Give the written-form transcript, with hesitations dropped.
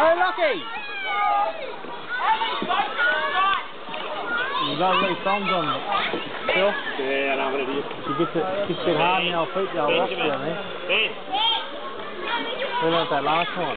Go, Lockie! You got to leave thumbs on Phil. Yeah, I know what it is. She gets it hard in the old feet, the old rock down there. We learnt that last time.